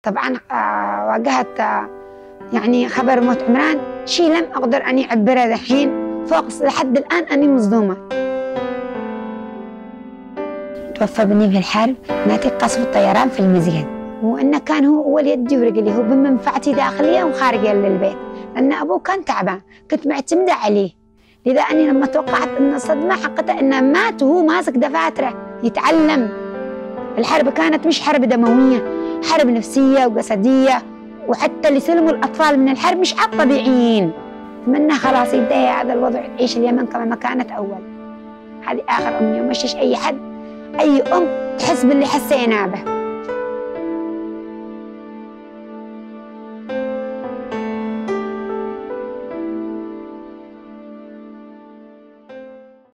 طبعا واجهت يعني خبر موت عمران، شيء لم أقدر أني أعبره الحين، فوق لحد الآن أني مصدومة. توفى ابني في الحرب نتيجة قصف الطيران في المسجد، وإنه كان هو أول يدي ورجلي، هو بمنفعتي داخلية وخارجية للبيت، لأن أبوه كان تعبان، كنت معتمدة عليه. لذا أني لما توقعت أن الصدمة حقته أنه مات وهو ماسك دفاتره يتعلم. الحرب كانت مش حرب دموية، حرب نفسية وجسدية، وحتى اللي سلموا الأطفال من الحرب مش عاد طبيعيين. أتمنى خلاص ينتهي هذا الوضع، تعيش اليمن كما ما كانت أول. هذه آخر أمنية، ومشيش أي حد، أي أم تحس باللي حسينا به.